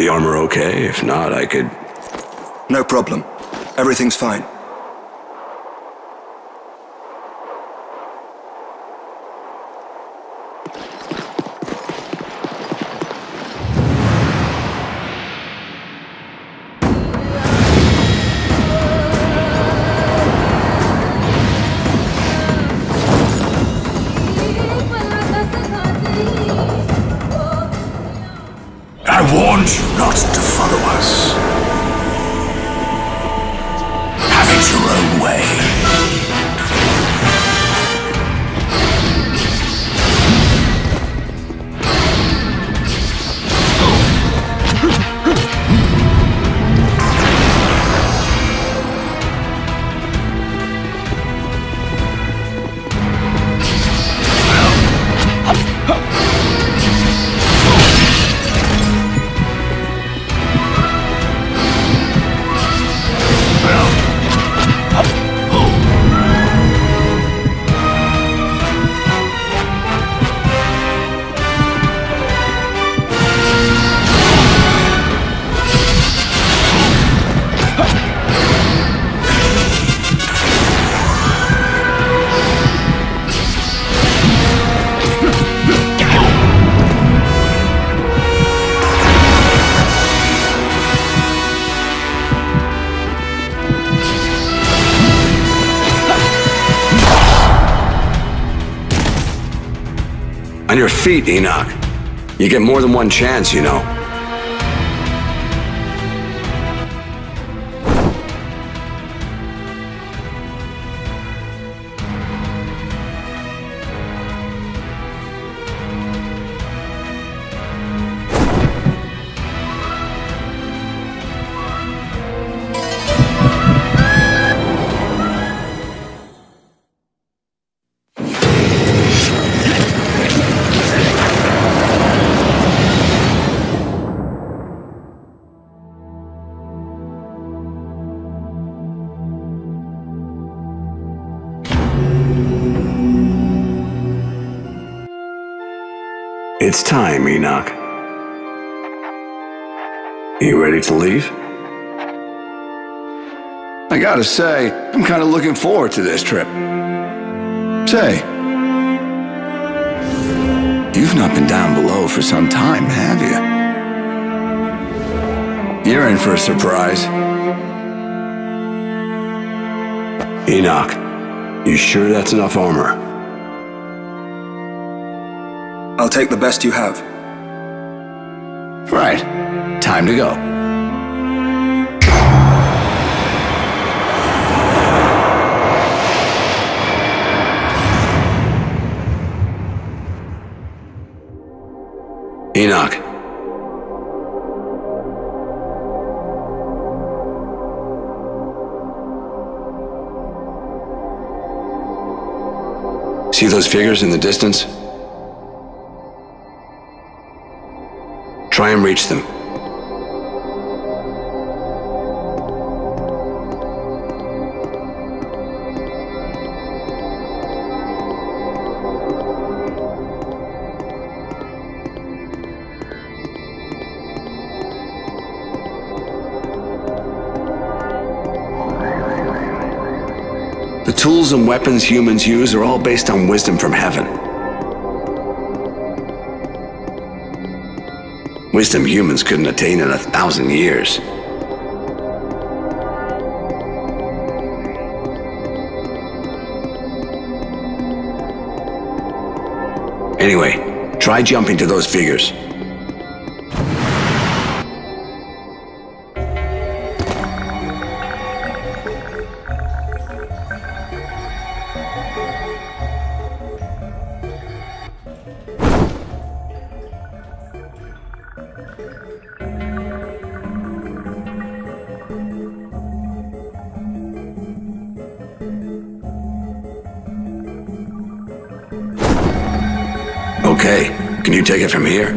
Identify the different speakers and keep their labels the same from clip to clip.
Speaker 1: The armor okay? If not, I could...
Speaker 2: No problem. Everything's fine.
Speaker 1: I warned you not to follow us. Have it your own way. On your feet, Enoch. You get more than one chance, you know. It's time, Enoch. You ready to leave? I gotta say, I'm kind of looking forward to this trip. Say, you've not been down below for some time, have you? You're in for a surprise. Enoch, you sure that's enough armor?
Speaker 2: I'll take the best you have.
Speaker 1: Right. Time to go. Enoch. See those figures in the distance? Try and reach them. The tools and weapons humans use are all based on wisdom from heaven. Wisdom humans couldn't attain in 1,000 years. Anyway, try jumping to those figures. Okay, can you take it from here?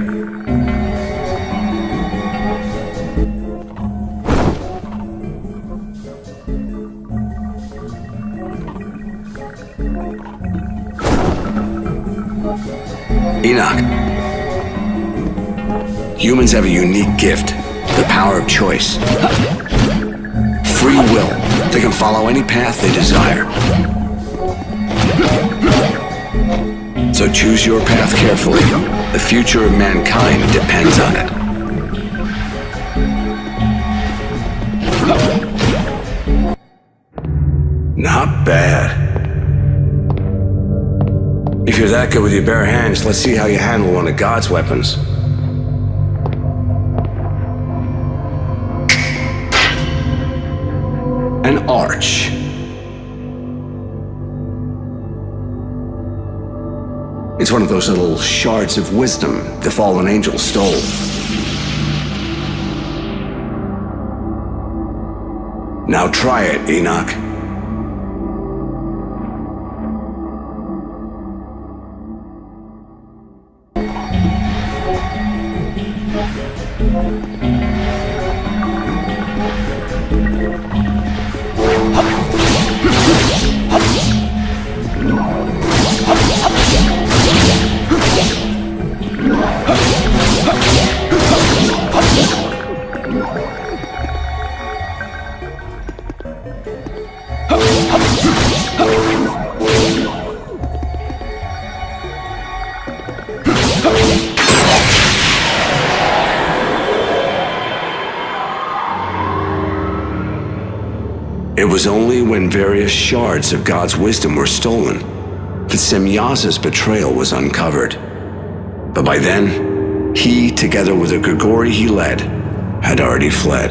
Speaker 1: Enoch. Humans have a unique gift. The power of choice. Free will. They can follow any path they desire. So choose your path carefully. The future of mankind depends on it. Not bad. If you're that good with your bare hands, let's see how you handle one of God's weapons. An arch. It's one of those little shards of wisdom the fallen angel stole. Now try it, Enoch. It was only when various shards of God's wisdom were stolen that Semyaza's betrayal was uncovered. But by then, he, together with the Grigori he led, had already fled.